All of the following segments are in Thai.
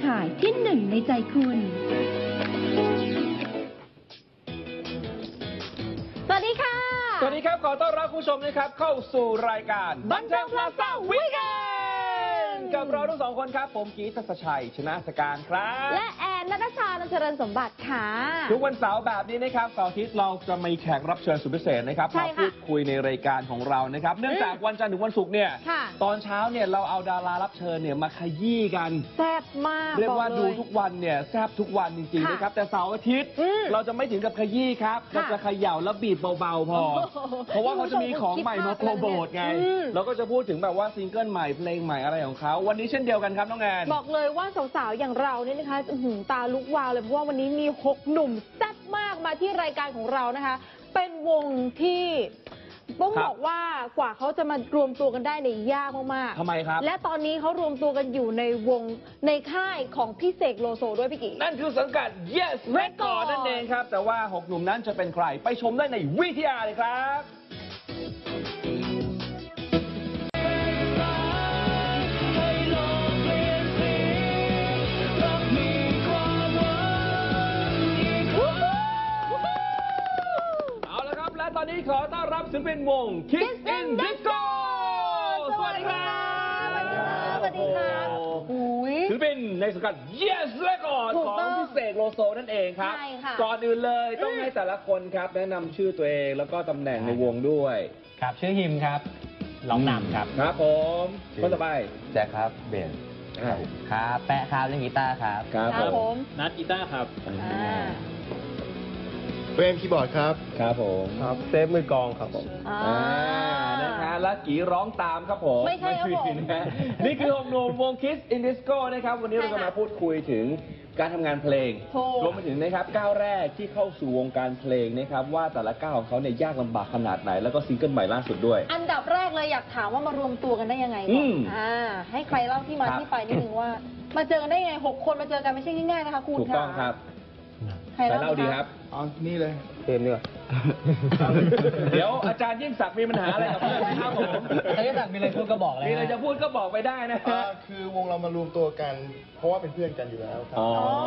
ายที่หนึ่งในใจคุณสวัสดีค่ะสวัสดีครับขอต้อนรับคุณผู้ชมนะครับเข้าสู่รายการบันเทิงพลาซ่าวีคเอนด์กับเราทั้งสองคนครับผมกีทัศชัยชนะสการครับและแอนนัทชาเจริญสมบัติค่ะทุกวันเสาร์แบบนี้นะครับเสาร์อาทิตย์เราจะมีแขกรับเชิญสุดพิเศษนะครับมาพูดคุยในรายการของเรานะครับเนื่องจากวันจันทร์ถึงวันศุกร์เนี่ยตอนเช้าเนี่ยเราเอาดารารับเชิญเนี่ยมาขยี้กันแซ่บมากเรียกว่าดูทุกวันเนี่ยแซ่บทุกวันจริงๆนะครับแต่เสาร์อาทิตย์เราจะไม่ถึงกับขยี้ครับเราจะเขย่าแล้วบีบเบาๆพอเพราะว่าเขาจะมีของใหม่มาโปรโมทไงเราก็จะพูดถึงแบบว่าซิงเกิลใหม่เพลงใหม่อะไรของเขาวันนี้เช่นเดียวกันครับน้องแอนบอกเลยว่าสาวๆอย่างเราเนี่ยนะคะตาลุกวาวเลยเพราะว่าวันนี้มี6หนุ่มแซ่บมากมาที่รายการของเรานะคะเป็นวงที่ต้องบอกว่ากว่าเขาจะมารวมตัวกันได้เนี่ยยากมากๆทำไมครับและตอนนี้เขารวมตัวกันอยู่ในวงในค่ายของพี่เสกโลโซด้วยพี่กิ๊กนั่นคือสังกัด Yes Record นั่นเองครับแต่ว่า6หนุ่มนั้นจะเป็นใครไปชมได้ในวิทยาเลยครับตอนนี้ขอต้อนรับศิลปินวง Kiss in Disco สวัสดีครับสวัสดีครับศิลปินในสังกัด Yes Record ของพี่เสกโลโซนั่นเองครับก่อนอื่นเลยต้องให้แต่ละคนครับแนะนำชื่อตัวเองแล้วก็ตำแหน่งในวงด้วยครับชื่อฮิมครับร้องนำครับครับผมคนต่อไปแจ็คครับเบนครับแปะครับเล่นกีตาร์ครับครับผมนัดกีตาร์ครับเฟรมคีย์บอร์ดครับครับผมครับเซฟมือกองครับผมนะคะและกีร้องตามครับผมไม่ใช่ครับผมนี่คือ6หนุ่มวง Kiss in Disco นะครับวันนี้เราจะมาพูดคุยถึงการทำงานเพลงรวมไปถึงนะครับก้าวแรกที่เข้าสู่วงการเพลงนะครับว่าแต่ละก้าวของเขาเนี่ยยากลำบากขนาดไหนแล้วก็ซิงเกิลใหม่ล่าสุดด้วยอันดับแรกเลยอยากถามว่ามารวมตัวกันได้ยังไงก่อนให้ใครเล่าที่มาที่ไปนิดนึงว่ามาเจอกันได้ยังไง6คนมาเจอกันไม่ใช่ง่ายๆนะคะคุณถูกต้องครับใครเล่าดีครับนี่เลยเต็มดีกว่าเดี๋ยวอาจารย์ยิ่งศักดิ์มีปัญหาอะไรกับเพื่อนครับผมอาจารย์ยิ่งศักดิ์มีอะไรพูดก็บอกเลยมีอะไรจะพูดก็บอกไปได้นะคือวงเรามารวมตัวกันเพราะว่าเป็นเพื่อนกันอยู่แล้วครับ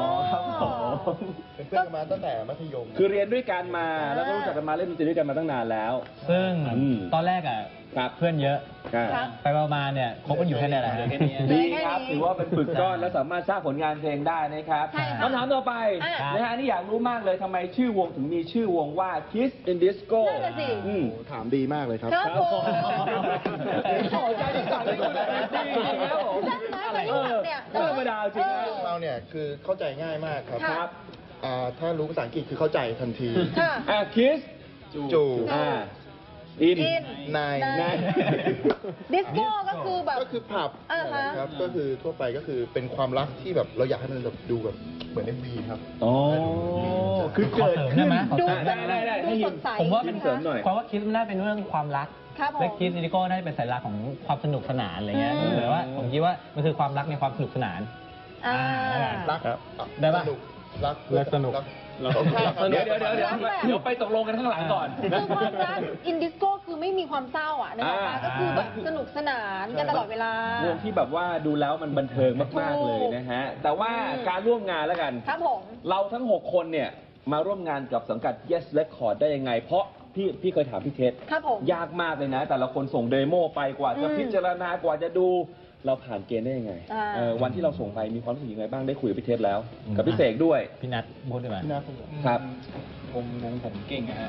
เป็นเพื่อนกันมาตั้งแต่มัธยมคือเรียนด้วยกันมาแล้วก็รู้จักกันมาเล่นดนตรีด้วยกันมาตั้งนานแล้วซึ่งตอนแรกเพื่อนเยอะไปประมาณเนี่ยคบกันอยู่แค่นี้แหละดีครับถือว่าเป็นฝึกก้อนแล้วสามารถสร้างผลงานเพลงได้นะครับคำถามต่อไปนะฮะนี่อยากรู้มากเลยทำไมชื่อวงถึงมีชื่อวงว่า Kiss in Disco ถามดีมากเลยครับครับผมขอใจสั่นเลยคุณดีครับผมธรรมดาจริงเราเนี่ยคือเข้าใจง่ายมากครับถ้ารู้ภาษาอังกฤษคือเข้าใจทันที Kiss จูอินนายดิสโก้ก็คือแบบก็คือผับครับก็คือทั่วไปก็คือเป็นความรักที่แบบเราอยากให้มันแบบดูแบบเหมือน MV ครับอ๋อคือเกิดขึ้นดูได้ให้ยินผมว่าเป็นความว่าคิดมันน่าเป็นเรื่องความรักและคิดดิโก้น่าจะเป็นสัญลักษณ์ของความสนุกสนานอะไรเงี้ยหรือว่าผมคิดว่ามันคือความรักในความสนุกสนานรักได้ป่ะรักสนุกเดี๋ยวไปตกลงกันข้างหลังก่อนคือความรักอินดิสโก้คือไม่มีความเศร้านะคะก็คือแบบสนุกสนานกันตลอดเวลาวงที่แบบว่าดูแล้วมันบันเทิงมากๆเลยนะฮะแต่ว่าการร่วมงานแล้วกันครับผมเราทั้ง6คนเนี่ยมาร่วมงานกับสังกัด Yes Record ได้ยังไงเพราะพี่เคยถามพี่เทสยากมากเลยนะแต่ละคนส่งเดโมไปกว่าจะพิจารณากว่าจะดูเราผ่านเกณฑ์ได้ยังไงวันที่เราส่งไปมีความรู้สึกยังไงบ้างได้คุยกับพี่เทสแล้วกับพี่เสกด้วยพี่นัทพูดได้ไหมครับผมเก่งนะฮะ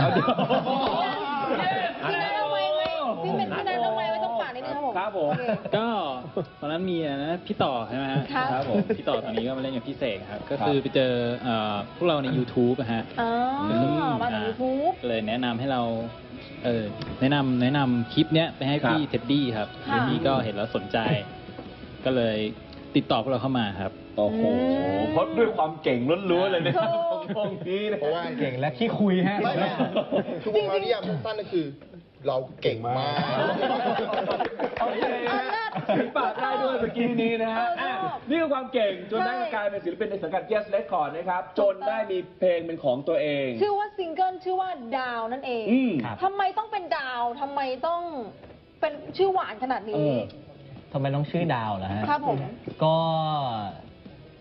พี่เป็นพี่นัททำไมไม่ต้องฝากนิดนึงครับผมก็ตอนนั้นมีนะพี่ต่อใช่ไหมฮะครับผมพี่ต่อตอนนี้ก็มาเล่นกับพี่เสกครับก็คือไปเจอพวกเราใน YouTube ฮะมาจาก YouTube เลยแนะนำให้เราแนะนำคลิปเนี้ยไปให้พี่เท็ดดี้ครับพี่ก็เห็นแล้วสนใจก็เลยติดต่อพวกเราเข้ามาครับโอ้โหเพราะด้วยความเก่งล้วนๆเลยนะครับวงนี้นะเพราะว่าเก่งและขี้คุยฮะทุกวงเรานิยามสั้นๆก็คือเราเก่งมากโอเคปากได้ด้วยเมื่อกี้นี้นะฮะนี่คือความเก่งจนได้กลายเป็นศิลปินในสังกัด Yes Record นะครับจนได้มีเพลงเป็นของตัวเองชื่อว่าซิงเกิลชื่อว่าดาวนั่นเองทำไมต้องเป็นดาวทำไมต้องเป็นชื่อหวานขนาดนี้ทำไมต้องชื่อดาวล่ะฮะครับผมก็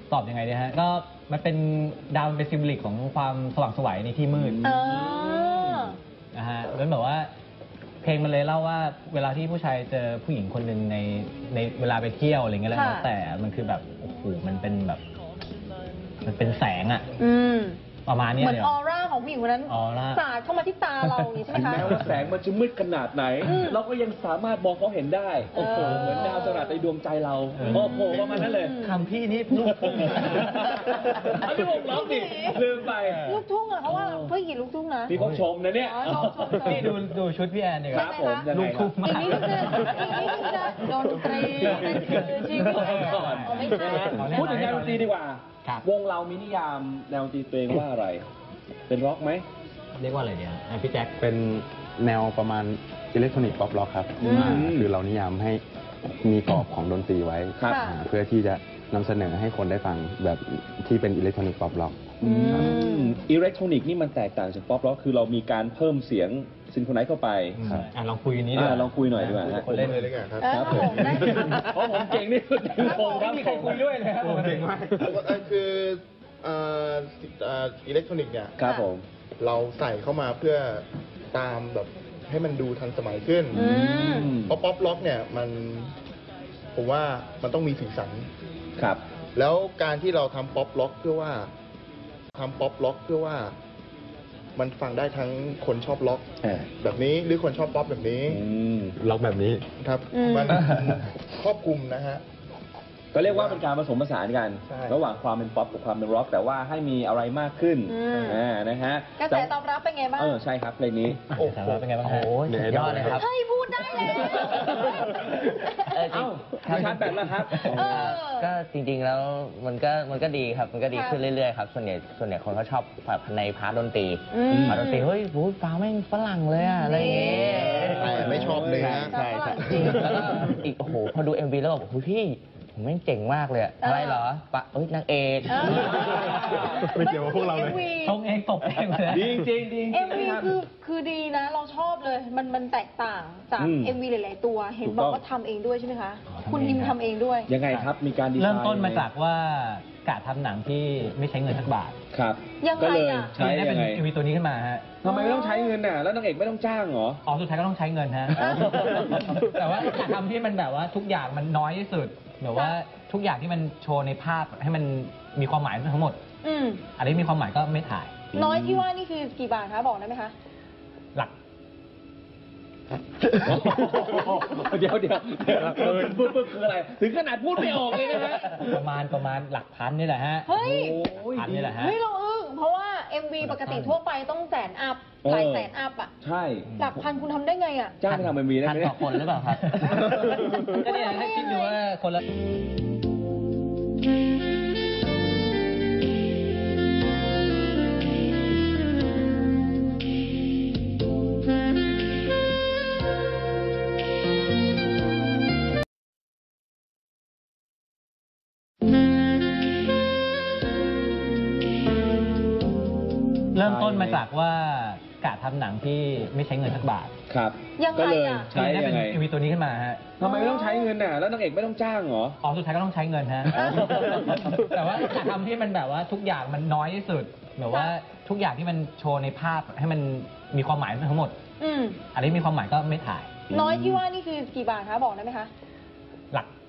ตอบยังไงดีฮะก็มันเป็นดาวมันเป็นซิมโบลิกของความสว่างไสวในที่มืดนะฮะแล้วแบบว่าเพลงมันเลยเล่าว่าเวลาที่ผู้ชายเจอผู้หญิงคนหนึ่งในเวลาไปเที่ยวอะไรเงี้ยแล้วแต่มันคือแบบโอ้โหมันเป็นแบบมันเป็นแสงอะประมาณนี้เหมือนออร่าของผู้หญิงคนนั้นสาดเข้ามาที่ตาเราอย่างนี้ใช่ไหมคะแม้ว่าแสงมันจะมืดขนาดไหนเราก็ยังสามารถมองเขาเห็นได้โอ้โหเหมือนดาวจรัสในดวงใจเราโอ้โหประมาณนั้นเลยคำพี่นี่ลูกทุ่งอันนี้ผมร้องดิลืมไปลูกทุ่งอะเขาว่าเพื่อกี่ลูกทุ่งนะนี่เขาชมนะเนี่ยนี่ดูชุดพี่แอนดีกว่าครับผมลูกทุ่งอีกนิดนึงจะดนตรีนั่นคือจริงก่อนไม่ใช่พูดถึงแนวดนตรีดีกว่าวงเรามีนิยามแนวดนตรีตัวเองว่าอะไรเป็นร็อกไหมเรียกว่าอะไรเนี่ยพี่แจ็คเป็นแนวประมาณอิเล็กทรอนิกส์ป๊อปร็อกครับคือเรานิยามให้มีกรอบของดนตรีไว้เพื่อที่จะนำเสนอให้คนได้ฟังแบบที่เป็นอิเล็กทรอนิกส์ป๊อปร็อกอิเล็กทรอนิกส์นี่มันแตกต่างจากป๊อปร็อกคือเรามีการเพิ่มเสียงซินโฟไนซ์เข้าไปลองคุยนี้ดีกว่าลองคุยหน่อยดีกว่าคนเล่นเลยดีกว่าครับผมเพราะผมเก่งนี่สุดในวงครับผมคุยด้วยเลยครับผมเก่งมากคืออิเล็กทรอนิกส์เนี่ยครับผมเราใส่เข้ามาเพื่อตามแบบให้มันดูทันสมัยขึ้นเพราะป๊อปร็อกเนี่ยผมว่ามันต้องมีสีสันครับแล้วการที่เราทำป๊อปร็อกเพื่อว่ามันฟังได้ทั้งคนชอบล็อกแบบนี้หรือคนชอบป๊อปแบบนี้ล็อกแบบนี้ครับมันครอบคลุมนะฮะก็เรียกว่าเป็นการผสมผสานกันระหว่างความเป็นป๊อปกับความเป็นร็อกแต่ว่าให้มีอะไรมากขึ้นนะฮะกระแสตอบรับเป็นไงบ้างใช่ครับเพลงนี้โอ้โหเป็นไงบ้างโอ้ยยอดเลยครับเฮ้ยพูดได้เลยชาร์จแบตแล้วครับก็จริงๆแล้วมันก็ดีครับมันก็ดีขึ้นเรื่อยๆครับส่วนใหญ่คนเขาชอบในพาร์ทดนตรีเฮ้ยฟังแม่งฝรั่งเลยอะไรอย่างเงี้ยไม่ชอบเลยนะใช่แล้วก็อีกโอ้โหพอดู MV แล้วแบบพี่ผมแม่งเจ๋งมากเลยอะไรเหรอนางเอกไม่เกี่ยวกับพวกเราเลยชงเองตบเองเลยจริง MV คือดีนะเราชอบเลยมันแตกต่างจาก MV หลายๆตัวเห็นบอกว่าทำเองด้วยใช่ไหมคะคุณฮิมทำเองด้วยยังไงครับมีการดีไซน์เริ่มต้นมาจากว่ากะทำหนังที่ไม่ใช้เงินสักบาทครับก็เลยใช้ยังไง MV ตัวนี้ขึ้นมาฮะทำไมไม่ต้องใช้เงินน่ะแล้วนางเอกไม่ต้องจ้างเหรอสุดท้ายก็ต้องใช้เงินฮะแต่ว่ากะทำที่มันแบบว่าทุกอย่างมันน้อยที่สุดแบบว่าทุกอย่างที่มันโชว์ในภาพให้มันมีความหมายทั้งหมดอะไรมีความหมายก็ไม่ถ่ายน้อยที่ว่านี่คือกี่บาทคะบอกได้ไหมคะหลักเดี๋ยวปึ๊บคืออะไรถึงขนาดพูดไม่ออกเลยนะฮะประมาณหลักพันนี่แหละฮะเฮ้ยพันนี่แหละฮะเฮ้ยเราเพราะว่า MV ปกติทั่วไปต้องแสนอัพหลายแสนอัพอ่ะใช่หลักพันคุณทำได้ไงอ่ะจ้างทำ MV ได้ไหมต่อคนหรือเปล่าครับก็เนี่ยให้คิดดูว่าคนละเริ่มต้นมาจากว่ากะทำหนังที่ไม่ใช้เงินสักบาทครับก็เลยใช้ยังไง MV ตัวนี้ขึ้นมาฮะทำไมไม่ต้องใช้เงินน่ะแล้วนางเอกไม่ต้องจ้างเหรอสุดท้ายก็ต้องใช้เงินฮะแต่ว่ากะทำที่มันแบบว่าทุกอย่างมันน้อยที่สุดแบบว่าทุกอย่างที่มันโชว์ในภาพให้มันมีความหมายทั้งหมดอะไรมีความหมายก็ไม่ถ่ายน้อยที่ว่านี่คือกี่บาทคะบอกได้ไหมคะหลัก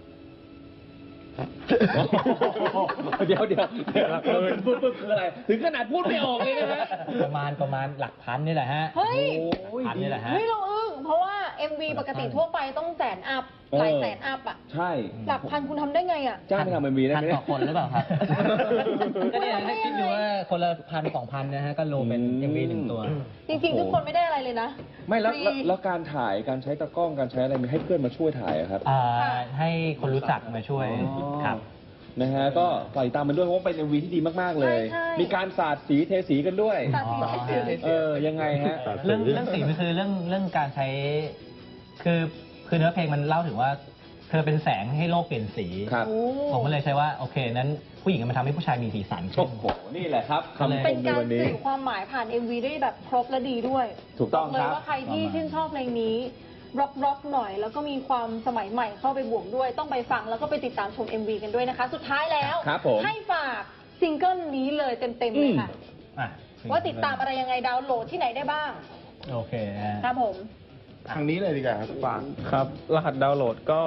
เดี๋ยวปึ๊บคืออะไรถึงขนาดพูดไม่ออกเลยนะฮะประมาณหลักพันนี่แหละฮะเฮ้ยพันนี่แหละฮะเฮ้ยเราเพราะว่า MV ปกติทั่วไปต้องแสนอัพหลายแสนอัพอ่ะใช่หลักพันคุณทำได้ไงอ่ะจ้างทำ MV ได้ไหมต่อคนหรือเปล่าครับก็เนี่ยให้คิดดูว่าคนละ1,000-2,000นะฮะก็รวมเป็น MV 1 ตัวจริงๆทุกคนไม่ได้อะไรเลยนะไม่แล้วการถ่ายการใช้ตากล้องการใช้อะไรมีให้เพื่อนมาช่วยถ่ายครับให้คนรู้จักมาช่วยครับนะฮะก็ปล่อยตามมันด้วยเพราะว่าเป็น MV ที่ดีมากๆเลยมีการสาดสีเทสีกันด้วยยังไงฮะเรื่องสีมันคือเรื่องการใช้คือเนื้อเพลงมันเล่าถึงว่าเธอเป็นแสงให้โลกเปลี่ยนสีผมก็เลยใช้ว่าโอเคนั้นผู้หญิงมันทำให้ผู้ชายมีสีสันโอ้โหนี่แหละครับเป็นการสื่อความหมายผ่าน MV ได้แบบครบและดีด้วยถูกต้องเลยว่าใครที่ชื่นชอบเพลงนี้ร็อกหน่อย แล้วก็มีความสมัยใหม่เข้าไปบวกด้วยต้องไปฟังแล้วก็ไปติดตามชม MV กันด้วยนะคะ สุดท้ายแล้วครับผมให้ฝากซิงเกิลนี้เลยเต็มๆเลยค่ะอ่ะว่าติดตามอะไรยังไงดาวน์โหลดที่ไหนได้บ้างโอเคนะฮะครับผมทางนี้เลยดีกว่าครับฝากครับ รหัสดาวน์โหลดก็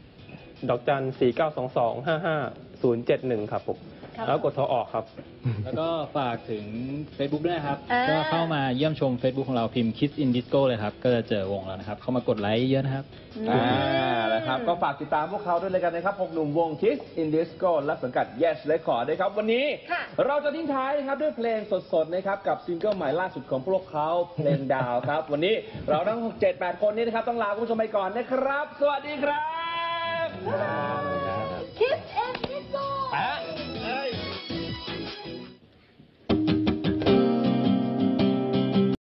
$4922555071ครับผมครับแล้วกดโทรออกครับแล้วก็ฝากถึง Facebook ด้วยนะครับอ่าก็เข้ามาเยี่ยมชม Facebook ของเราพิมพ์ Kiss in Disco เลยครับ ก็จะเจอวงเรานะครับ เข้ามากดไลค์เยอะนะครับนะครับก็ฝากติดตามพวกเขาด้วยเลยกันนะครับ6หนุ่มวง Kiss in Disco และสังกัด Yes Record นะครับวันนี้ค่ะเราจะทิ้งท้ายนะครับด้วยเพลงสดๆนะครับกับซิงเกิลใหม่ล่าสุดของพวกเขาเพลงดาวครับ วันนี้เราทั้ง 7-8 คนนี้นะครับต้องลาคุณผู้ชมไปก่อนนะครับ สวัสดีครับ